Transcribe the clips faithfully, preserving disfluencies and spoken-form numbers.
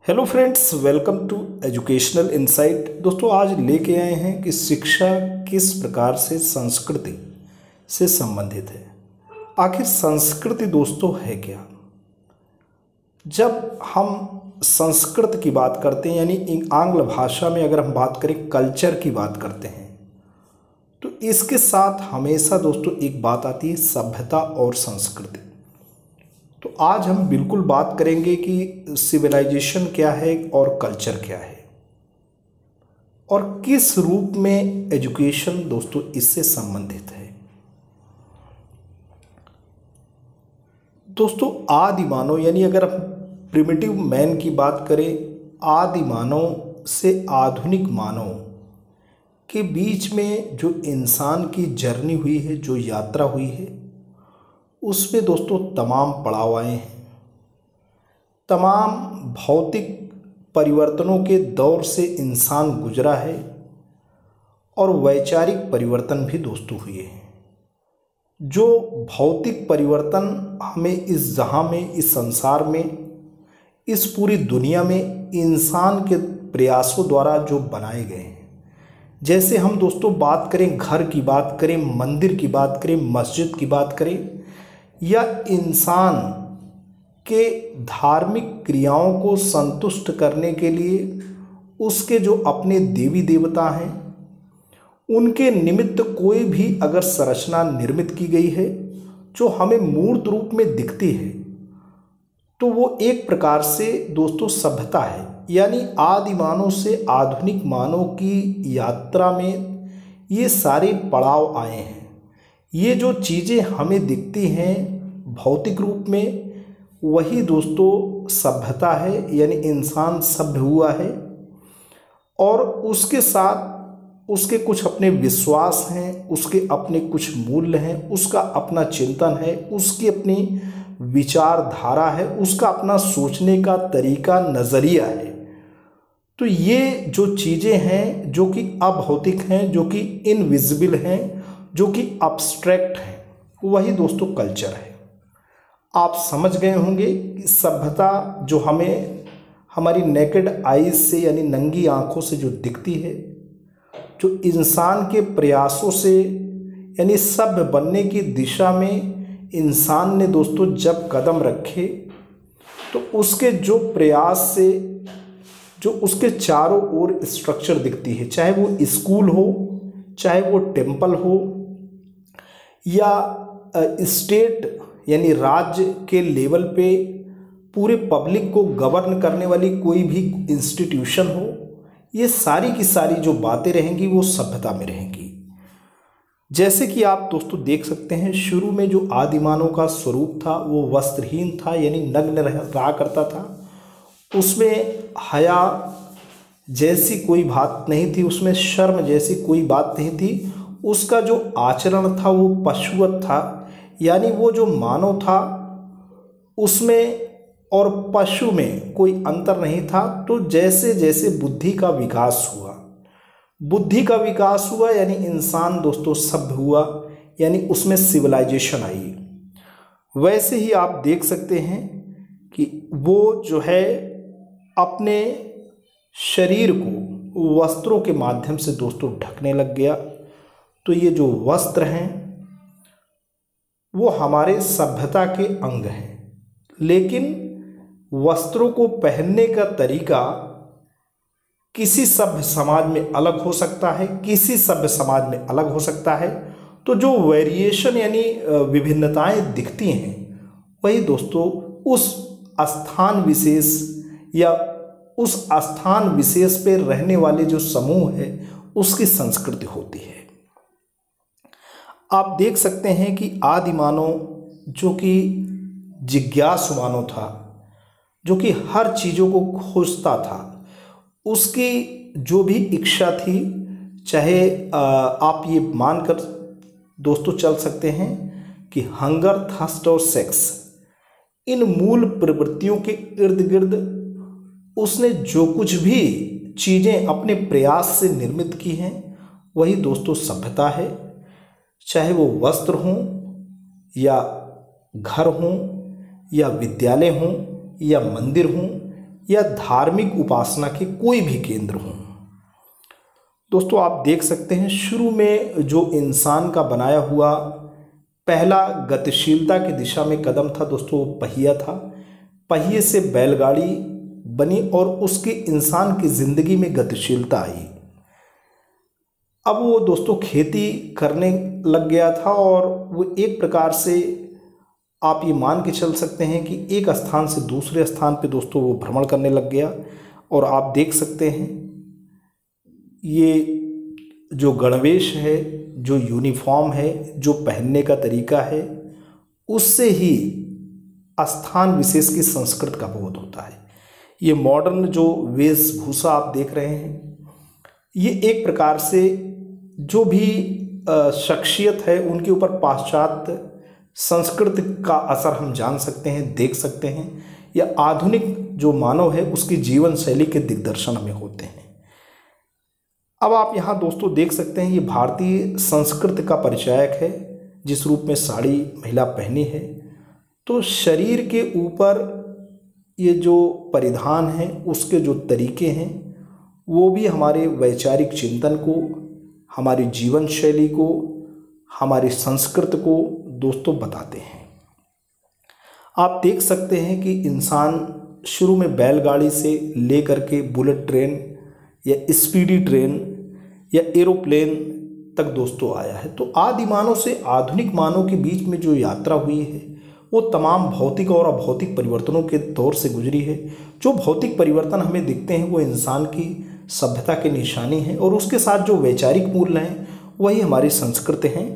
Hello friends, welcome to educational insight. दोस्तों, आज लेके आए हैं कि शिक्षा किस प्रकार से संस्कृति से संबंधित है। आखिर संस्कृति दोस्तों है क्या? जब हम संस्कृत की बात करते हैं, यानी आंग्ल भाषा में अगर हम बात करें कल्चर की बात करते हैं, तो इसके साथ हमेशा दोस्तों एक बात आती है सभ्यता और संस्कृति। तो आज हम बिल्कुल बात करेंगे कि सिविलाइजेशन क्या है और कल्चर क्या है और किस रूप में एजुकेशन दोस्तों इससे संबंधित है। दोस्तों, आदि मानव यानी अगर हम प्रिमिटिव मैन की बात करें, आदि मानव से आधुनिक मानव के बीच में जो इंसान की जर्नी हुई है, जो यात्रा हुई है, उसमें दोस्तों तमाम पड़ाव आए हैं। तमाम भौतिक परिवर्तनों के दौर से इंसान गुजरा है और वैचारिक परिवर्तन भी दोस्तों हुए हैं। जो भौतिक परिवर्तन हमें इस जहां में, इस संसार में, इस पूरी दुनिया में इंसान के प्रयासों द्वारा जो बनाए गए हैं, जैसे हम दोस्तों बात करें घर की बात करें, मंदिर की बात करें, मस्जिद की बात करें, या इंसान के धार्मिक क्रियाओं को संतुष्ट करने के लिए उसके जो अपने देवी देवता हैं, उनके निमित्त कोई भी अगर संरचना निर्मित की गई है जो हमें मूर्त रूप में दिखती है, तो वो एक प्रकार से दोस्तों सभ्यता है। यानी आदि मानव से आधुनिक मानव की यात्रा में ये सारे पड़ाव आए हैं। ये जो चीज़ें हमें दिखती हैं भौतिक रूप में, वही दोस्तों सभ्यता है, यानी इंसान सभ्य हुआ है और उसके साथ उसके कुछ अपने विश्वास हैं, उसके अपने कुछ मूल्य हैं, उसका अपना चिंतन है, उसकी अपनी विचारधारा है, उसका अपना सोचने का तरीका, नज़रिया है। तो ये जो चीज़ें हैं जो कि अभौतिक हैं, जो कि इनविजिबल हैं, जो कि अब्स्ट्रैक्ट हैं, वही दोस्तों कल्चर है। आप समझ गए होंगे कि सभ्यता जो हमें हमारी नेकेड आईज से यानी नंगी आंखों से जो दिखती है, जो इंसान के प्रयासों से यानी सभ्य बनने की दिशा में इंसान ने दोस्तों जब कदम रखे, तो उसके जो प्रयास से जो उसके चारों ओर स्ट्रक्चर दिखती है, चाहे वो स्कूल हो, चाहे वो टेम्पल हो, या स्टेट यानी राज्य के लेवल पे पूरे पब्लिक को गवर्न करने वाली कोई भी इंस्टीट्यूशन हो, ये सारी की सारी जो बातें रहेंगी वो सभ्यता में रहेंगी। जैसे कि आप दोस्तों देख सकते हैं, शुरू में जो आदिमानव का स्वरूप था वो वस्त्रहीन था, यानी नग्न रहा करता था। उसमें हया जैसी कोई बात नहीं थी, उसमें शर्म जैसी कोई बात नहीं थी। उसका जो आचरण था वो पशुवत था, यानी वो जो मानव था उसमें और पशु में कोई अंतर नहीं था। तो जैसे जैसे बुद्धि का विकास हुआ, बुद्धि का विकास हुआ यानी इंसान दोस्तों सभ्य हुआ, यानी उसमें सिविलाइजेशन आई। वैसे ही आप देख सकते हैं कि वो जो है अपने शरीर को वस्त्रों के माध्यम से दोस्तों ढकने लग गया। तो ये जो वस्त्र हैं वो हमारे सभ्यता के अंग हैं, लेकिन वस्त्रों को पहनने का तरीका किसी सभ्य समाज में अलग हो सकता है, किसी सभ्य समाज में अलग हो सकता है। तो जो वेरिएशन यानी विभिन्नताएं दिखती हैं, वही दोस्तों उस स्थान विशेष या उस स्थान विशेष पे रहने वाले जो समूह है उसकी संस्कृति होती है। आप देख सकते हैं कि आदि मानव जो कि जिज्ञासु मानव था, जो कि हर चीज़ों को खोजता था, उसकी जो भी इच्छा थी, चाहे आप ये मानकर दोस्तों चल सकते हैं कि हंगर, थर्स्ट और सेक्स, इन मूल प्रवृत्तियों के इर्द गिर्द उसने जो कुछ भी चीज़ें अपने प्रयास से निर्मित की हैं, वही दोस्तों सभ्यता है। चाहे वो वस्त्र हों या घर हों या विद्यालय हों या मंदिर हों या धार्मिक उपासना के कोई भी केंद्र हों। दोस्तों आप देख सकते हैं शुरू में जो इंसान का बनाया हुआ पहला गतिशीलता की दिशा में कदम था दोस्तों वो पहिया था। पहिए से बैलगाड़ी बनी और उसके इंसान की ज़िंदगी में गतिशीलता आई। अब वो दोस्तों खेती करने लग गया था और वो एक प्रकार से आप ये मान के चल सकते हैं कि एक स्थान से दूसरे स्थान पे दोस्तों वो भ्रमण करने लग गया। और आप देख सकते हैं ये जो गणवेश है, जो यूनिफॉर्म है, जो पहनने का तरीका है, उससे ही स्थान विशेष की संस्कृत का बोध होता है। ये मॉडर्न जो वेशभूषा आप देख रहे हैं, ये एक प्रकार से जो भी शख्सियत है उनके ऊपर पाश्चात्य संस्कृति का असर हम जान सकते हैं, देख सकते हैं, या आधुनिक जो मानव है उसकी जीवन शैली के दिग्दर्शन हमें होते हैं। अब आप यहाँ दोस्तों देख सकते हैं ये भारतीय संस्कृति का परिचायक है, जिस रूप में साड़ी महिला पहनी है। तो शरीर के ऊपर ये जो परिधान है उसके जो तरीके हैं वो भी हमारे वैचारिक चिंतन को, हमारी जीवन शैली को, हमारी संस्कृति को दोस्तों बताते हैं। आप देख सकते हैं कि इंसान शुरू में बैलगाड़ी से लेकर के बुलेट ट्रेन या स्पीडी ट्रेन या एरोप्लेन तक दोस्तों आया है। तो आदि मानव से आधुनिक मानव के बीच में जो यात्रा हुई है वो तमाम भौतिक और अभौतिक परिवर्तनों के दौर से गुजरी है। जो भौतिक परिवर्तन हमें दिखते हैं वो इंसान की सभ्यता की निशानी है और उसके साथ जो वैचारिक मूल्य हैं वही हमारी संस्कृति हैं।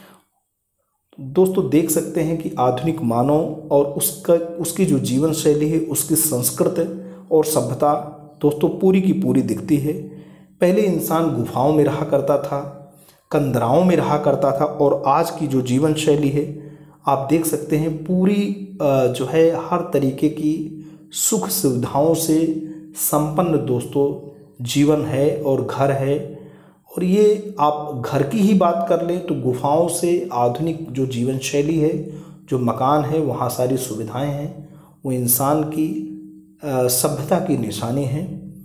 दोस्तों देख सकते हैं कि आधुनिक मानव और उसका उसकी जो जीवन शैली है, उसकी संस्कृति और सभ्यता दोस्तों पूरी की पूरी दिखती है। पहले इंसान गुफाओं में रहा करता था, कंदराओं में रहा करता था, और आज की जो जीवन शैली है आप देख सकते हैं पूरी जो है हर तरीके की सुख सुविधाओं से संपन्न दोस्तों जीवन है और घर है। और ये आप घर की ही बात कर लें तो गुफाओं से आधुनिक जो जीवन शैली है, जो मकान है, वहाँ सारी सुविधाएं हैं, वो इंसान की सभ्यता की निशानी है।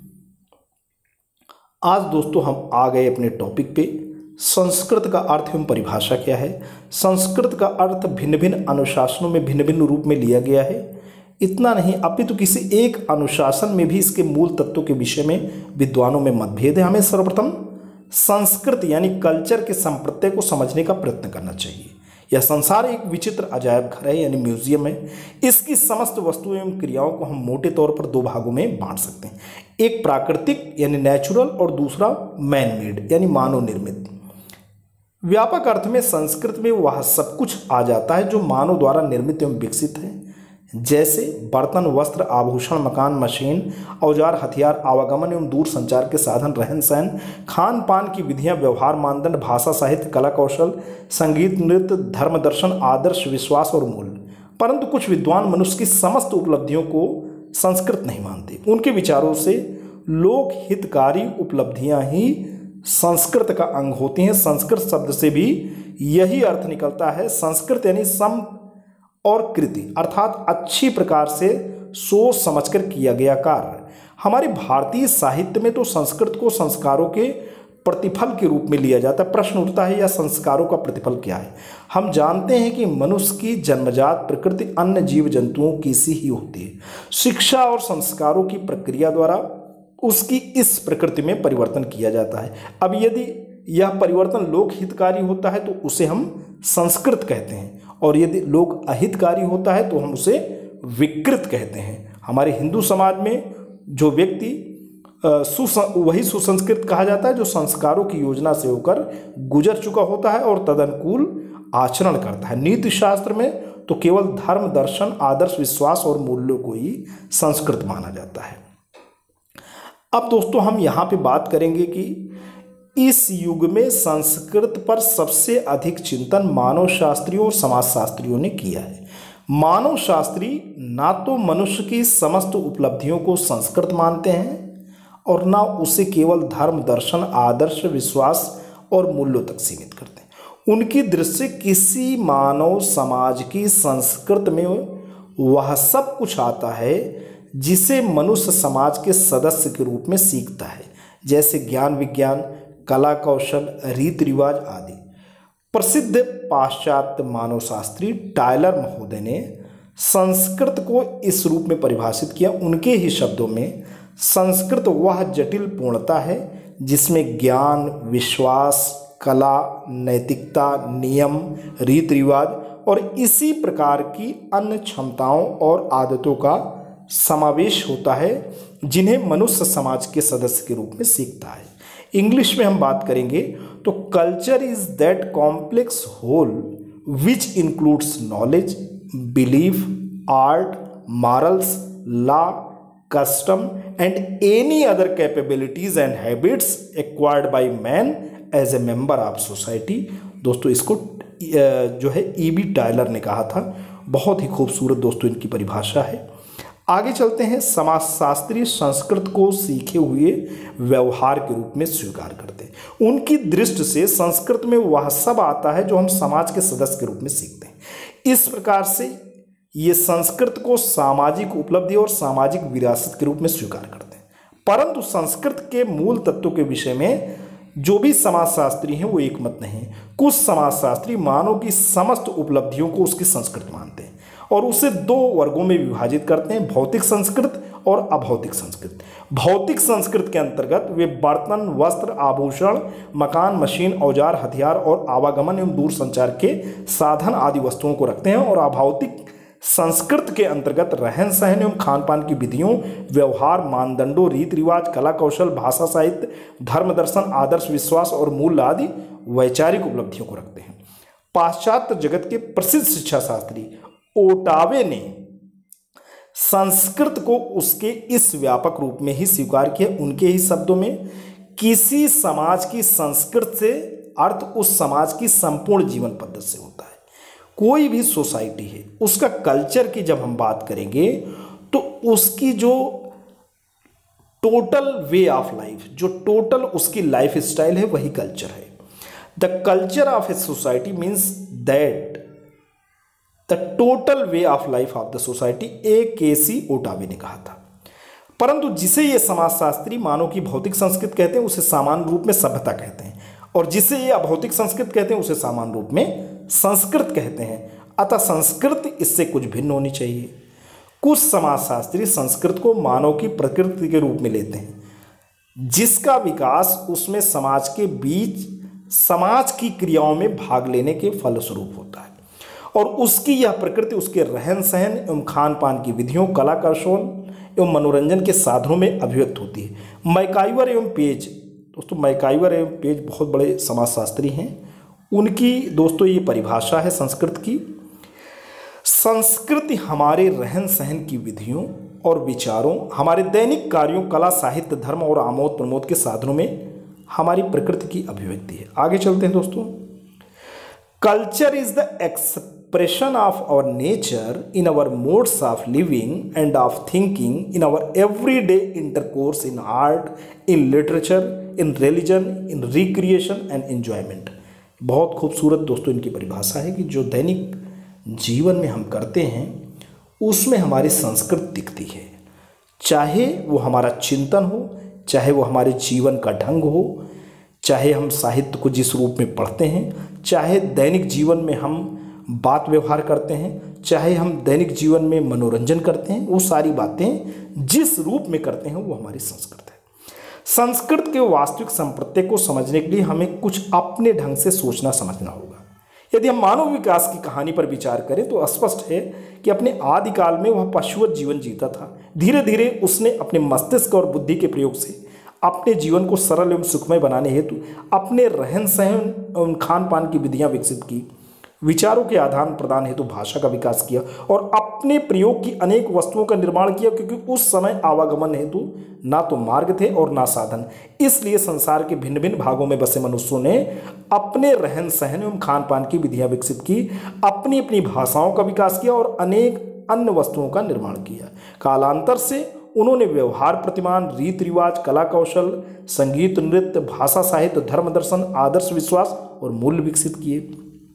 आज दोस्तों हम आ गए अपने टॉपिक पे, संस्कृत का अर्थ एवं परिभाषा क्या है। संस्कृत का अर्थ भिन्न भिन्न अनुशासनों में भिन्न भिन्न रूप में लिया गया है। इतना नहीं, अपितु किसी एक अनुशासन में भी इसके मूल तत्वों के विषय में विद्वानों में मतभेद है। हमें सर्वप्रथम संस्कृत यानी कल्चर के संप्रत्यय को समझने का प्रयत्न करना चाहिए। यह संसार एक विचित्र अजायब घर है यानी म्यूजियम है। इसकी समस्त वस्तुओं एवं क्रियाओं को हम मोटे तौर पर दो भागों में बांट सकते हैं, एक प्राकृतिक यानी नेचुरल और दूसरा मैन मेड यानी मानव निर्मित। व्यापक अर्थ में संस्कृत में वह सब कुछ आ जाता है जो मानव द्वारा निर्मित एवं विकसित है, जैसे बर्तन, वस्त्र, आभूषण, मकान, मशीन, औजार, हथियार, आवागमन एवं दूर संचार के साधन, रहन सहन, खान पान की विधियां, व्यवहार मानदंड, भाषा, साहित्य, कला कौशल, संगीत, नृत्य, धर्म, दर्शन, आदर्श, विश्वास और मूल्य। परंतु कुछ विद्वान मनुष्य की समस्त उपलब्धियों को संस्कृत नहीं मानते। उनके विचारों से लोक हितकारी उपलब्धियां ही संस्कृत का अंग होती हैं। संस्कृत शब्द से भी यही अर्थ निकलता है। संस्कृत यानी सम और कृति अर्थात अच्छी प्रकार से सोच समझकर किया गया कार्य। हमारे भारतीय साहित्य में तो संस्कृत को संस्कारों के प्रतिफल के रूप में लिया जाता है। प्रश्न उठता है, यह संस्कारों का प्रतिफल क्या है? हम जानते हैं कि मनुष्य की जन्मजात प्रकृति अन्य जीव जंतुओं की सी ही होती है। शिक्षा और संस्कारों की प्रक्रिया द्वारा उसकी इस प्रकृति में परिवर्तन किया जाता है। अब यदि यह परिवर्तन लोक हितकारी होता है तो उसे हम संस्कृत कहते हैं, और यदि लोक अहितकारी होता है तो हम उसे विकृत कहते हैं। हमारे हिंदू समाज में जो व्यक्ति सुसं वही सुसंस्कृत कहा जाता है जो संस्कारों की योजना से होकर गुजर चुका होता है और तदनुकूल आचरण करता है। नीति शास्त्र में तो केवल धर्म, दर्शन, आदर्श, विश्वास और मूल्यों को ही संस्कृत माना जाता है। अब दोस्तों हम यहाँ पे बात करेंगे कि इस युग में संस्कृत पर सबसे अधिक चिंतन मानव शास्त्रियों और समाजशास्त्रियों ने किया है। मानव शास्त्री ना तो मनुष्य की समस्त उपलब्धियों को संस्कृत मानते हैं और ना उसे केवल धर्म, दर्शन, आदर्श, विश्वास और मूल्यों तक सीमित करते हैं। उनकी दृष्टि किसी मानव समाज की संस्कृत में वह सब कुछ आता है जिसे मनुष्य समाज के सदस्य के रूप में सीखता है, जैसे ज्ञान विज्ञान, कला कौशल, रीति रिवाज आदि। प्रसिद्ध पाश्चात्य मानवशास्त्री टायलर महोदय ने संस्कृत को इस रूप में परिभाषित किया। उनके ही शब्दों में संस्कृत वह जटिल पूर्णता है जिसमें ज्ञान, विश्वास, कला, नैतिकता, नियम, रीति रिवाज और इसी प्रकार की अन्य क्षमताओं और आदतों का समावेश होता है जिन्हें मनुष्य समाज के सदस्य के रूप में सीखता है। इंग्लिश में हम बात करेंगे तो culture is that complex whole which includes knowledge, belief, art, morals, law, custom and any other capabilities and habits acquired by man as a member of society। दोस्तों इसको जो है ई बी टायलर ने कहा था। बहुत ही खूबसूरत दोस्तों इनकी परिभाषा है। आगे चलते हैं। समाजशास्त्री संस्कृत को सीखे हुए व्यवहार के रूप में स्वीकार करते हैं। उनकी दृष्टि से संस्कृत में वह सब आता है जो हम समाज के सदस्य के रूप में सीखते हैं। इस प्रकार से ये संस्कृत को सामाजिक उपलब्धि और सामाजिक विरासत के रूप में स्वीकार करते हैं। परंतु संस्कृत के मूल तत्वों के विषय में जो भी समाजशास्त्री हैं वो एकमत नहीं। कुछ समाजशास्त्री मानव की समस्त उपलब्धियों को उसकी संस्कृत मानते हैं और उसे दो वर्गों में विभाजित करते हैं, भौतिक संस्कृत और अभौतिक संस्कृत। भौतिक संस्कृत के अंतर्गत वे बर्तन, वस्त्र, आभूषण, मकान, मशीन, औजार, हथियार और आवागमन एवं दूर संचार के साधन आदि वस्तुओं को रखते हैं और अभौतिक संस्कृत के अंतर्गत रहन सहन एवं खान पान की विधियों, व्यवहार, मानदंडों, रीति रिवाज, कला कौशल, भाषा साहित्य, धर्म दर्शन, आदर्श विश्वास और मूल्य आदि वैचारिक उपलब्धियों को रखते हैं। पाश्चात्य जगत के प्रसिद्ध शिक्षा शास्त्री ओटावे ने संस्कृत को उसके इस व्यापक रूप में ही स्वीकार किया। उनके ही शब्दों में, किसी समाज की संस्कृत से अर्थ उस समाज की संपूर्ण जीवन पद्धति से होता है। कोई भी सोसाइटी है उसका कल्चर की जब हम बात करेंगे तो उसकी जो टोटल वे ऑफ लाइफ, जो टोटल उसकी लाइफ स्टाइल है वही कल्चर है। The culture of a society means that the total way of life of the society, A K C ओटावे ने कहा था। परंतु जिसे ये समाजशास्त्री मानव की भौतिक संस्कृत कहते हैं उसे सामान्य रूप में सभ्यता कहते हैं और जिसे ये अभौतिक संस्कृत कहते हैं उसे सामान्य रूप में संस्कृत कहते हैं। अतः संस्कृत इससे कुछ भिन्न होनी चाहिए। कुछ समाजशास्त्री संस्कृत को मानव की प्रकृति के रूप में लेते हैं जिसका विकास उसमें समाज के बीच समाज की क्रियाओं में भाग लेने के फलस्वरूप होता है और उसकी यह प्रकृति उसके रहन सहन एवं खान पान की विधियों, कला कौशल एवं मनोरंजन के साधनों में अभिव्यक्त होती है। मैकाइवर एवं पेज, दोस्तों मैकाइवर एवं पेज बहुत बड़े समाजशास्त्री हैं। उनकी दोस्तों ये परिभाषा है संस्कृत की, संस्कृति हमारे रहन सहन की विधियों और विचारों, हमारे दैनिक कार्यों, कला, साहित्य, धर्म और आमोद प्रमोद के साधनों में हमारी प्रकृति की अभिव्यक्ति है। आगे चलते हैं दोस्तों। Culture is the expression of our nature in our modes of living and of thinking in our everyday intercourse, in art, in literature, in religion, in recreation and enjoyment. बहुत खूबसूरत दोस्तों इनकी परिभाषा है कि जो दैनिक जीवन में हम करते हैं उसमें हमारी संस्कृति दिखती है, चाहे वो हमारा चिंतन हो, चाहे वो हमारे जीवन का ढंग हो, चाहे हम साहित्य को जिस रूप में पढ़ते हैं, चाहे दैनिक जीवन में हम बात व्यवहार करते हैं, चाहे हम दैनिक जीवन में मनोरंजन करते हैं, वो सारी बातें जिस रूप में करते हैं वो हमारी संस्कृति है। संस्कृत के वास्तविक संप्रत्यय को समझने के लिए हमें कुछ अपने ढंग से सोचना समझना होगा। यदि हम मानव विकास की कहानी पर विचार करें तो स्पष्ट है कि अपने आदिकाल में वह पशुवत जीवन जीता था। धीरे धीरे उसने अपने मस्तिष्क और बुद्धि के प्रयोग से अपने जीवन को सरल एवं सुखमय बनाने हेतु अपने रहन सहन एवं खान पान की विधियां विकसित की, विचारों के आदान प्रदान हेतु भाषा का विकास किया और अपने प्रयोग की अनेक वस्तुओं का निर्माण किया, क्योंकि उस समय आवागमन हेतु ना तो मार्ग थे और ना साधन। इसलिए संसार के भिन्न भिन्न भागों में बसे मनुष्यों ने अपने रहन सहन एवं खान पान की विधियां विकसित की, अपनी अपनी भाषाओं का विकास किया और अनेक अन्य वस्तुओं का निर्माण किया। कालांतर से उन्होंने व्यवहार प्रतिमान, रीति रिवाज, कला कौशल, संगीत, नृत्य, भाषा साहित्य, धर्म दर्शन, आदर्श विश्वास और मूल्य विकसित किए।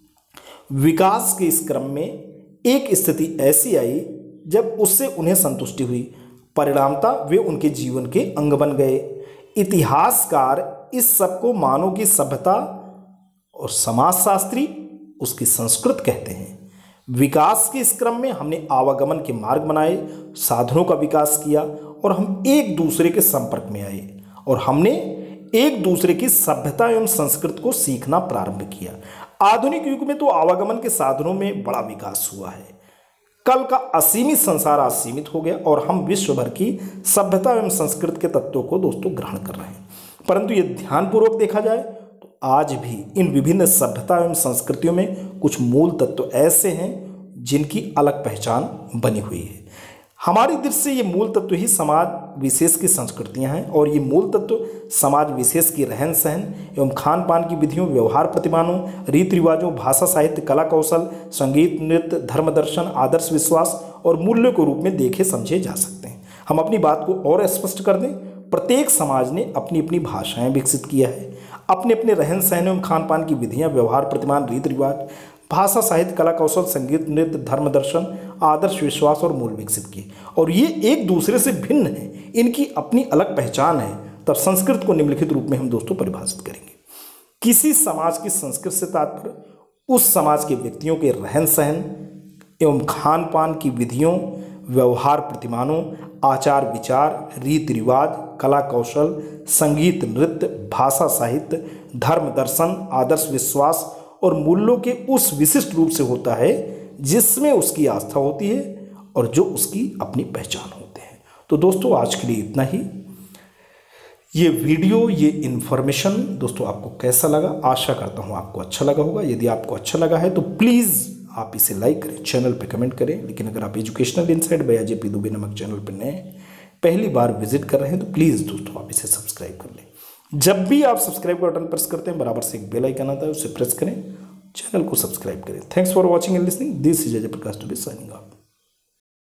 विकास के इस क्रम में एक स्थिति ऐसी आई जब उससे उन्हें संतुष्टि हुई, परिणामता वे उनके जीवन के अंग बन गए। इतिहासकार इस सब को मानव की सभ्यता और समाजशास्त्री उसकी संस्कृत कहते हैं। विकास के इस क्रम में हमने आवागमन के मार्ग बनाए, साधनों का विकास किया और हम एक दूसरे के संपर्क में आए और हमने एक दूसरे की सभ्यता एवं संस्कृति को सीखना प्रारंभ किया। आधुनिक युग में तो आवागमन के साधनों में बड़ा विकास हुआ है। कल का असीमित संसार आज सीमित हो गया और हम विश्व भर की सभ्यता एवं संस्कृति के तत्वों को दोस्तों ग्रहण कर रहे हैं। परंतु ये ध्यानपूर्वक देखा जाए तो आज भी इन विभिन्न सभ्यता एवं संस्कृतियों में कुछ मूल तत्व ऐसे हैं जिनकी अलग पहचान बनी हुई है। हमारी दृष्टि से ये मूल तत्व ही समाज विशेष की संस्कृतियां हैं और ये मूल तत्व समाज विशेष की रहन सहन एवं खान पान की विधियों, व्यवहार प्रतिमानों, रीति रिवाजों, भाषा, साहित्य, कला कौशल, संगीत, नृत्य, धर्म दर्शन, आदर्श, विश्वास और मूल्यों के रूप में देखे समझे जा सकते हैं। हम अपनी बात को और स्पष्ट कर दें, प्रत्येक समाज ने अपनी अपनी भाषाएं विकसित किया है, अपने अपने रहन सहन एवं खान पान की विधियाँ, व्यवहार प्रतिमान, रीति रिवाज, भाषा, साहित्य, कला कौशल, संगीत, नृत्य, धर्म दर्शन, आदर्श, विश्वास और मूल विकसित किए और ये एक दूसरे से भिन्न है, इनकी अपनी अलग पहचान है। तब संस्कृत को निम्नलिखित रूप में हम दोस्तों परिभाषित करेंगे। किसी समाज की संस्कृति से तात्पर्य उस समाज के व्यक्तियों के रहन सहन एवं खान पान की विधियों, व्यवहार प्रतिमानों, आचार विचार, रीति रिवाज, कला कौशल, संगीत, नृत्य, भाषा, साहित्य, धर्म दर्शन, आदर्श, विश्वास और मूल्यों के उस विशिष्ट रूप से होता है जिसमें उसकी आस्था होती है और जो उसकी अपनी पहचान होते हैं। तो दोस्तों आज के लिए इतना ही। ये वीडियो, ये इन्फॉर्मेशन दोस्तों आपको कैसा लगा? आशा करता हूँ आपको अच्छा लगा होगा। यदि आपको अच्छा लगा है तो प्लीज़ आप इसे लाइक करें, चैनल पे कमेंट करें। लेकिन अगर आप educational insight by Ajay P Dubey नामक चैनल पर नए पहली बार विजिट कर रहे हैं तो प्लीज़ दोस्तों आप इसे सब्सक्राइब कर लें। जब भी आप सब्सक्राइब का बटन प्रेस करते हैं बराबर से एक बेल आइकन आता है, उसे प्रेस करें, चैनल को सब्सक्राइब करें। Thanks for watching and listening. This is Ajay Prakash Dubey signing of.